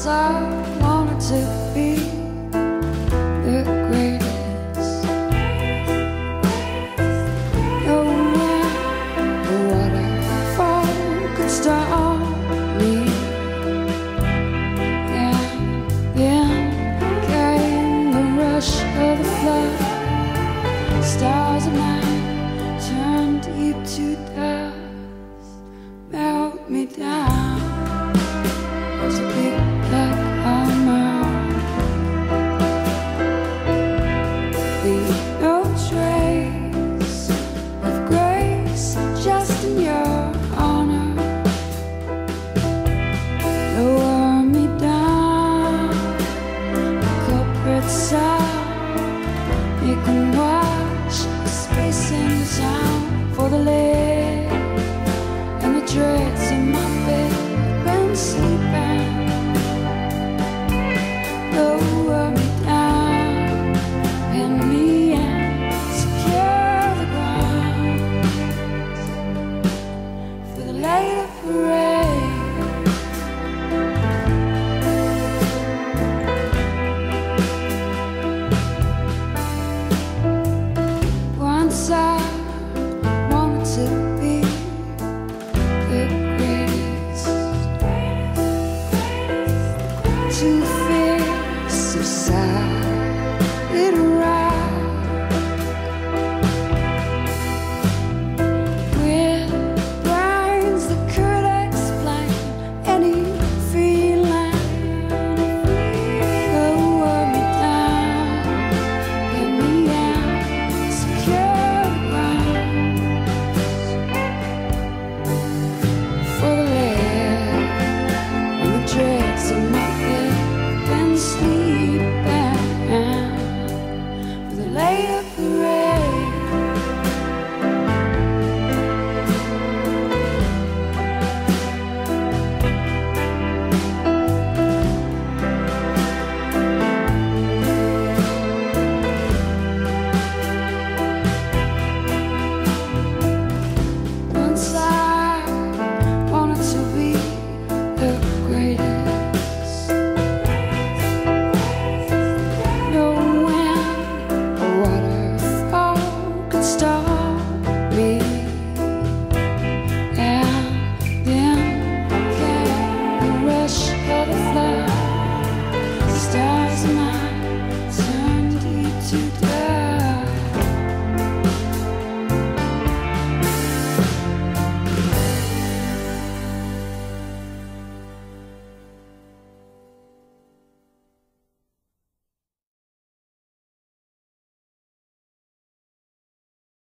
I wanted to be the greatest. No matter what I fall could stop me. And then came the rush of the flood. Stars of night turned deep to dust, melt me down. It's a big black hammer. Leave no trace of grace, just in your honor. Lower me down, the culprit side. You can watch the space in sound for the leg and the dreads in my bed when sleeping. Lower me down, pin me in, secure the ground for the later parade. Once I wanted to be the greatest, too fierce of sight.